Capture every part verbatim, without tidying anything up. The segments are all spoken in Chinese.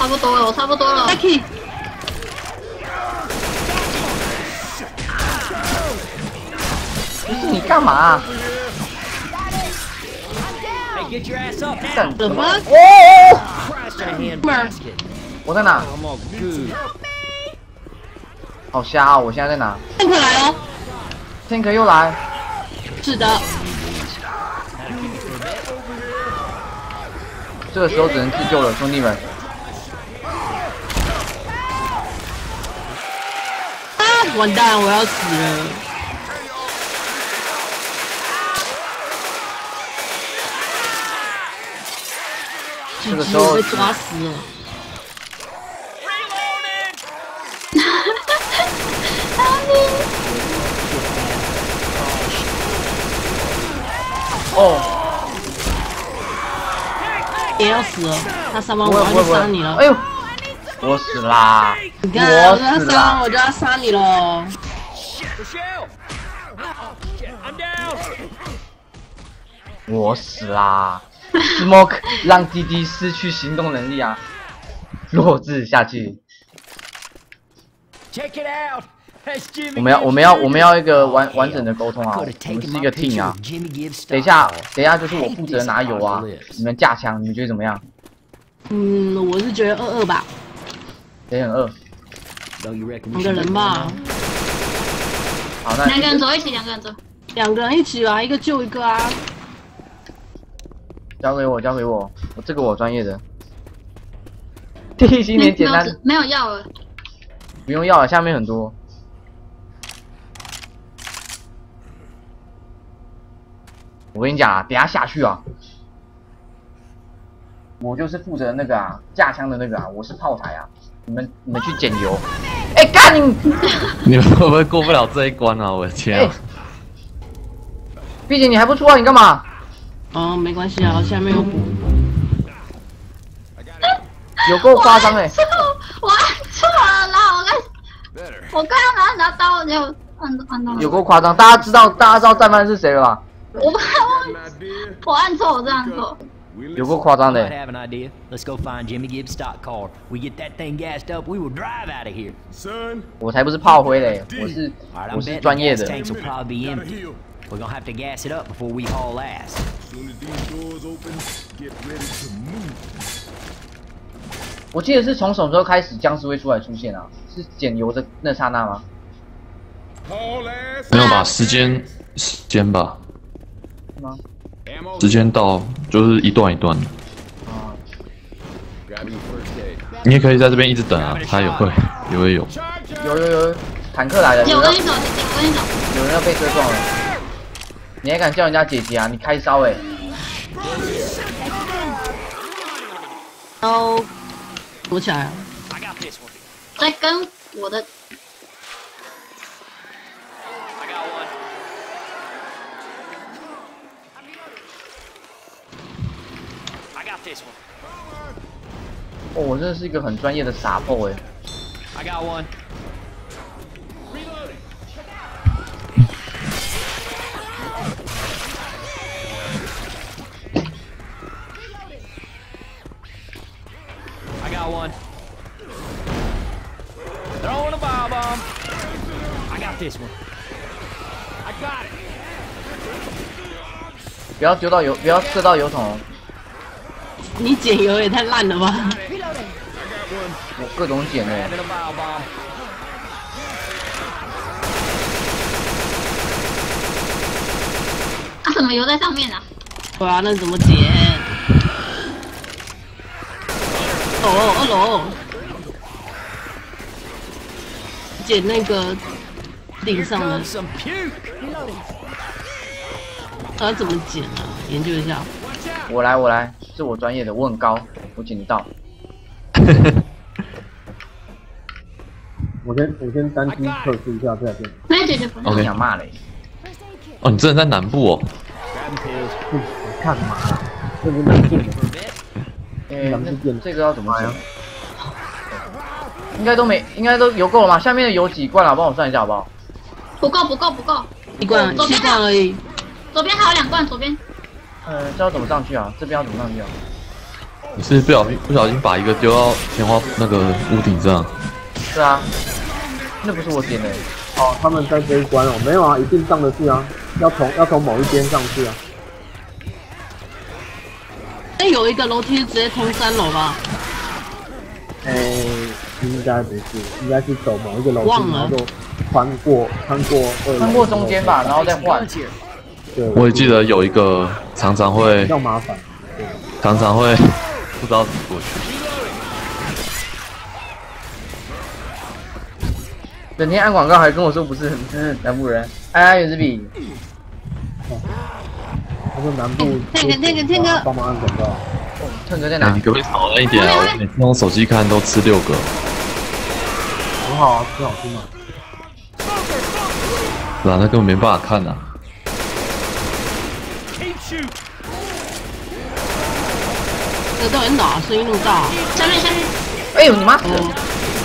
差不多了，我差不多了。 Lucky， 不是你干嘛、啊？干什么？ 哦！我在哪？好瞎啊！我现在在哪 ？Tank 来了。 ？Tank 又来。 是的。 这个时候只能自救了，兄弟们。 啊！完蛋，我要死了。 这个时候被抓死了。 哦， 也要死了，他三万不我要会不会不会去杀你了。 哎呦，我死啦！ 你看， 我我要死啦！ 杀我就要杀你喽。 我死啦 ！Smoke 让滴滴失去行动能力啊，弱智下去。我们要我们要我们要一个完完整的沟通啊！我们是一个 team 啊！等一下等一下就是我负责拿油啊！你们架枪，你们觉得怎么样？ 嗯，我是觉得二二吧， 谁很饿？ 两个人吧， 好，那两个人走一起，两个人走。 两个人一起吧，一个救一个啊。 交给我，交给我，我这个我专业的。地心点简单， 没有药了。 不用药了，下面很多。我跟你讲啊，等一下下去啊，我就是负责那个啊架枪的那个啊，我是炮台啊，你们你们去捡油。哎、欸，干你！ 你们会不会过不了这一关啊？我的天、啊！ 毕竟你还不出来，你干嘛？ 哦，没关系啊，下面有补。 有够夸张哎！ 我按错了啦，我刚我刚刚拿拿刀，结果按按到。 有够夸张，大家知道大家知道战犯是谁了吧？ 我不我按错，我真按错。 有够夸张的。我才不是炮灰嘞，我是我是专业的。 We're gonna have to gas it up before we haul ass. Soon as these doors open, get ready to move. 我记得是从什么时候开始僵尸会出来出现啊？是捡油的那刹那吗？ 没有吧？时间时间吧？ 是吗？ 时间到就是一段一段的。 啊。 你也可以在这边一直等啊，他也会也会有。 有有有，坦克来了！ 有跟你走，我跟你走。 有人要被车撞了。你还敢叫人家姐姐啊？你开烧哎、欸！ 都躲起来了。 在跟我的。 哦，我真的是一个很专业的傻炮哎、欸。 I got one. I got one. Throwing a bomb bomb. I got this one. I got it. 不要丢到油，不要射到油桶。 你捡油也太烂了吧！ 我各种捡哎、欸。 啊，怎么油在上面啊？ 对啊，那怎么捡？哦，二楼，捡那个顶上的。啊，怎么捡啊？研究一下。 我来，我来，是我专业的，我很高，我捡得到。 我先我先单机测试一下这边。 没有解决方案。 我想骂嘞。 哦，你真的在南部哦？ 不看嘛，这是南部。 哎，那这个要怎么讲？应该都没，应该都油够了吗？下面的油几罐了？帮我算一下好不好？ 不够，不够，不够。 一罐，七罐而已。 左边还有两罐，左边。 呃，这要怎么上去啊？这边要怎么上去啊？ 你是不小心不小心把一个丢到天花那个屋顶上？ 是啊，那不是我点的。 哦，他们在这一关哦，没有啊，一定上得去啊，要从要从某一边上去啊。 哎，有一个楼梯直接通三楼吧？ 哎、欸，应该不是，应该是走某一个楼梯，然后就穿过穿过二穿过中间吧，然后再换。 对， 我也记得有一个常常会比较麻烦， 常常会不知道怎么过去。 整天按广告还跟我说不是，真是南部人。哎哎，有支笔。 他说南部天哥天哥天哥， 帮忙按广告。 哦，天哥在哪？ 你可不可以少按一点啊？我每次用手机看都吃六个。 很好啊，挺好听啊。 是啊，那根本没办法看啊。 这到底哪声音那么大？ 下面下面。 哎呦你妈！ 哦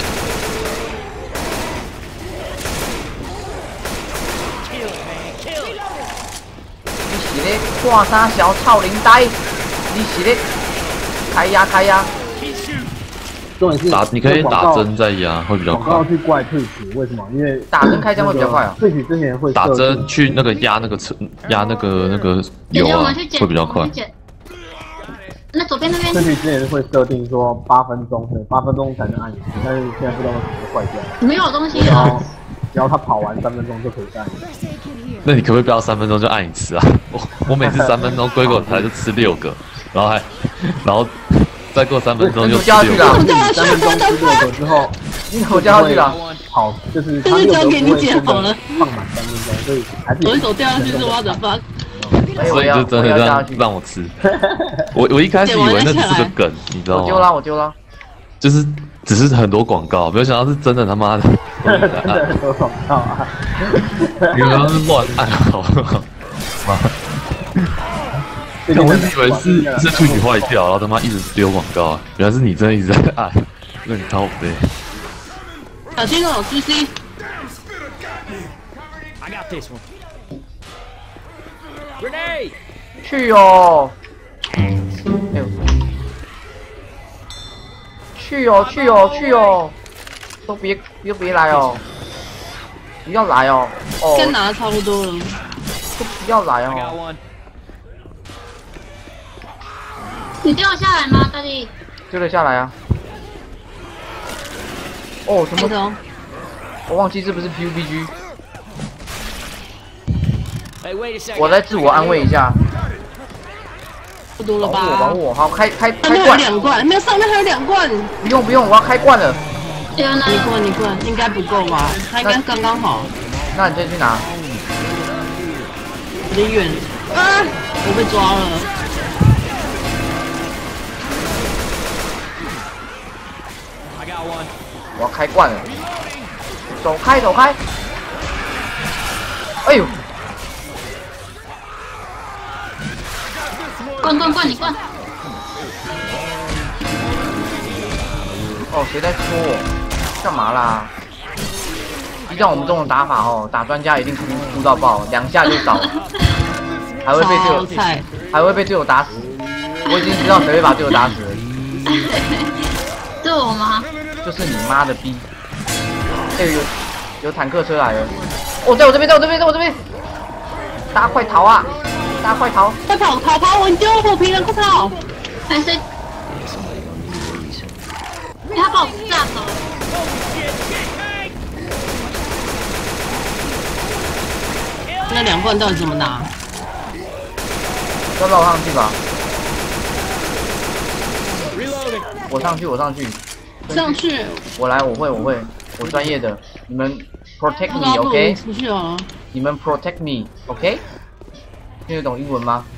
你是咧挂啥小操领带？你是咧开压开压？ 重点是打，你可以打针再压，会比较快。 广告去怪退取，为什么？因为打针开枪会比较快啊。 退取之前会打针去那个压那个车压那个那个油啊，会比较快。 那左边那边。 退取之前会设定说八分钟，对，八分钟才能按一次，但是现在不知道为什么坏掉。 没有东西哦。 只要他跑完三分钟就可以按。 那你可不可以不要三分钟就按一次啊？我我每次三分钟归狗台就吃六个，然后还然后再过三分钟就吃六个。 三分钟吃六个之后， 我掉下去了。 好，就是这是交给你姐好了。 放满三分钟，所以还是我一手掉下去是我的发。 所以就真的让让我吃。我我一开始以为那只是个梗，你知道吗？ 我丢了，我丢了。 就是只是很多广告，没有想到是真的他妈的。 真的很多广告啊！ 你刚刚是乱按好不好？妈！我一直以为是是处理坏掉，然后他妈一直丢广告啊！原来是你真的一直在按，那你超飞。 小心哦 ，C C。 I got this one. Grenade! 去哦！哎呦！去哦，去哦，去哦！都别又别来哦！不要来哦！哦， 先拿的差不多了。 都不要来哦！ 你掉下来吗，大弟？ 丢了下来啊！哦，什么？我忘记这不是 P U B G。我再自我安慰一下。 不多了吧？ 保护我，保护我！好，开开开罐。还有两罐，没有上面还有两罐。 不用不用，我要开罐了。 你罐你罐，应该不够吧？它应该刚刚好。 那你再去拿。 有点远啊！我被抓了。 我要开罐了。走开，走开！哎呦！ 灌灌灌，你灌！ 哦，谁在戳我？干嘛啦？依照我们这种打法哦，打专家一定哭哭到爆，两下就倒了，还会被队友还会被队友打死。我已经知道谁会把队友打死了。 是我吗？ 就是你妈的逼！哎呦，有有坦克车来了！哦，在我这边，在我这边，在我这边！大家快逃啊！大家快逃！ 快跑，逃跑！我丢火皮人，快跑！ 还是？他把我炸走了。 那两罐到底怎么拿？ 要不要我上去吧？我上去，我上去。 上去。 我来，我会，我会，我专业的。你们 protect me，OK？ 出去啊！ 你们 protect me，OK？ 听得懂英文吗？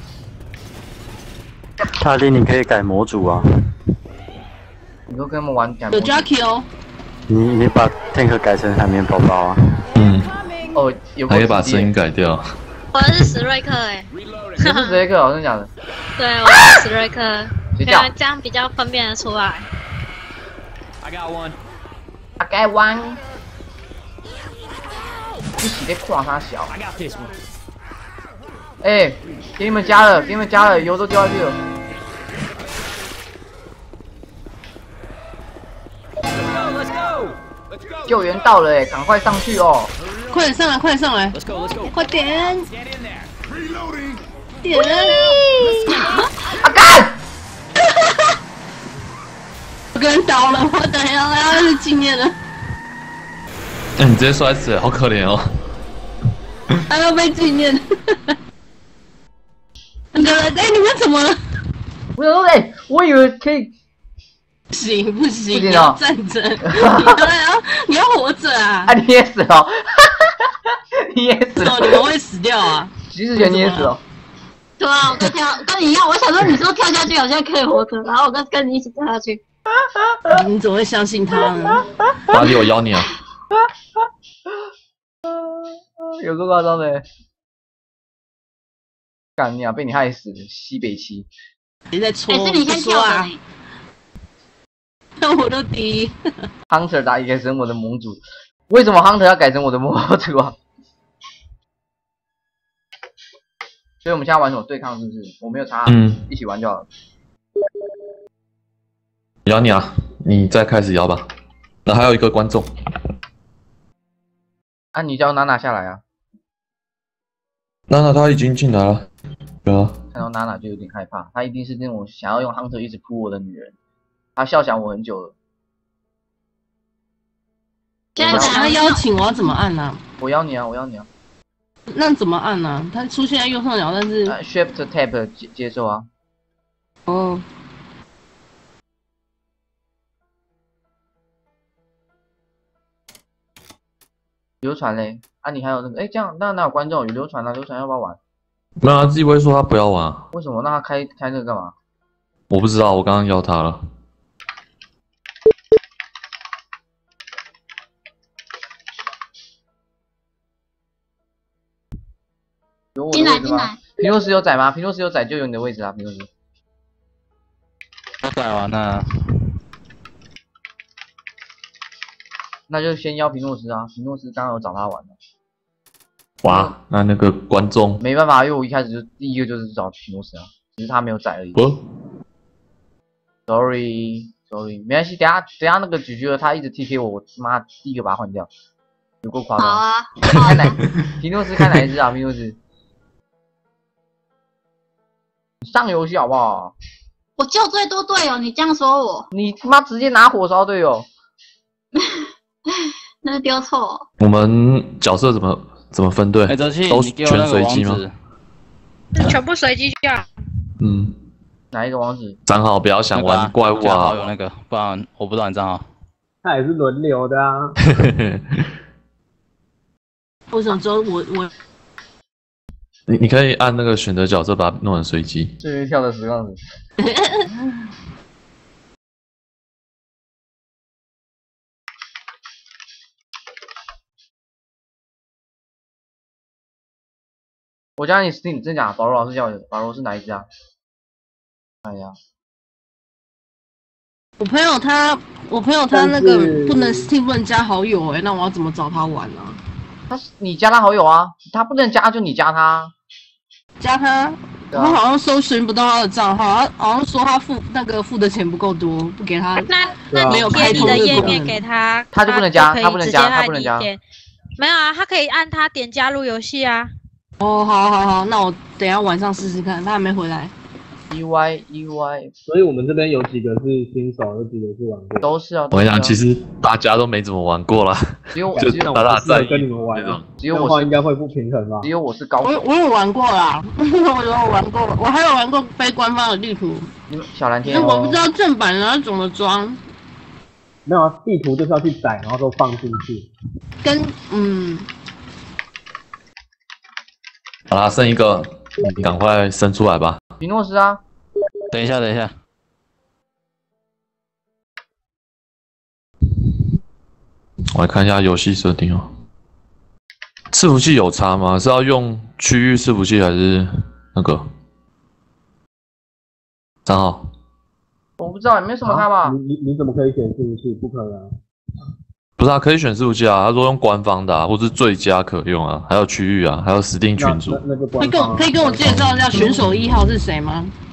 大力，你可以改模组啊。 你都跟他们玩改模组。 有 Jackie 哦。 你你把 tank 改成海绵宝宝啊。 嗯。 哦，有。 还可以把声音改掉。 我是史瑞克哎。 你是史瑞克，真的假的？ 对，我是史瑞克。 谁叫？ 这样比较分辨得出来。 I got one. I got one. 你是在看啥小？ I got this one. 哎，给你们加了，给你们加了，油都丢下去了。 let's go. Let's go. 救援到了哎，赶快上去哦！ 快点上来，快点上来， Let's go. Let's go. 快点 Get in there. 点！ 啊干！ 我个人倒了，我等一下要是纪念了， 哎，你直接摔死了，好可怜哦。 还要被纪念。那个，哎，你们怎么了？ 我想说，哎，我以为可以。 不行不行， 不行哦你要站着，你要你要活着啊！ 啊，你也死了，你也死了， 你们会死掉啊！ 徐志全你也死了。 对啊，我跟跳跟你一样，我想说你说跳下去好像可以活着，然后我跟跟你一起跳下去。 你怎么会相信他呢？ 哪里有妖你啊？ 有够夸张的，干你啊！被你害死，西北七。 别再戳， 还是你先跳的呢？ 那我都第一。 Hunter 打改成我的盟主，为什么 Hunter 要改成我的盟主啊？所以我们现在玩什么对抗是不是？我没有查， 嗯， 一起玩就好了。 摇你啊，你再开始摇吧。那还有一个观众， 啊，你叫娜娜下来啊！ 娜娜她已经进来了，对啊。 看到娜娜就有点害怕，她一定是那种想要用 Hunter 一直扑我的女人。她笑想我很久了。 现在想要邀请我要怎么按呢、啊？ 我邀你啊，我邀你啊。 那怎么按呢、啊？它出现在右上角，但是、 呃、Shift Tab 接接受啊。 哦。 流传嘞，啊，你还有那个，哎，这样那那有观众有流传啊，流传要不要玩？ 没有，他自己会说他不要玩、啊。 为什么？那他开开那个干嘛？ 我不知道，我刚刚邀他了。 有我的位置吗？皮诺斯有载吗？皮诺斯有载就有你的位置啊，皮诺斯。 我载完了。 那就先邀皮诺斯啊，皮诺斯刚刚有找他玩的。 哇，那那个观众没办法，因为我一开始就第一个就是找皮诺斯啊，只是他没有载而已。 不 ，sorry sorry， 没关系，等下等下那个咀嚼他一直 T K 我，我妈第一个把他换掉，有够夸张。 好啊， 看哪皮诺斯看哪一只啊？皮诺斯，上游戏好不好？ 我救最多队友，你这样说我， 你他妈直接拿火烧队友。 那是丢错。 我们角色怎么怎么分队？ 哎，泽气， 都你给我那全随个机吗？ 是全部随机下。 嗯， 哪一个网址？ 账号不要想玩怪物啊！ 有那个，不然我不知道你账号。 他也是轮流的啊。 为什么只有我我？ 你你可以按那个选择角色把它弄成随机。 最会跳的实况子。我加你 Steam， 真假？保罗老师叫我，保罗是哪一只啊？看一下。 我朋友他，我朋友他那个不能 Steam 不能加好友哎、欸，那我要怎么找他玩呢、啊？ 他你加他好友啊，他不能加就你加他。 加他，我好像搜寻不到他的账号，他好像说他付那个付的钱不够多，不给他。 那那没有开你通的页面给他， 他就不能加， 他他不能加，他不能加。 没有啊，他可以按他点加入游戏啊。 哦，好好好，那我等一下晚上试试看，他还没回来。 E Y E Y， 所以我们这边有几个是新手，有几个是玩过， 都是啊。 我跟你讲，其实大家都没怎么玩过啦， 只有就打打在跟你们玩那种， 只有我应该会不平衡吧？ 只有我是高手。 我我有玩过啦，我有玩过，我还有玩过非官方的地图。 小蓝天、 哦，我不知道正版然后怎么装。 没有啊，地图就是要去载，然后都放进去。 跟嗯。 好啦，剩一个，你赶快生出来吧。 比诺斯啊， 等一下，等一下， 我来看一下游戏设定哦。伺服器有差吗？是要用区域伺服器还是那个账号？ 我不知道，也没什么差吧？ 你你你怎么可以选伺服器？不可能。 不是啊，可以选伺服器啊。他说用官方的、啊，或是最佳可用啊，还有区域啊，还有指定群组。 那那就可以跟我可以跟我介绍一下选手一号是谁吗？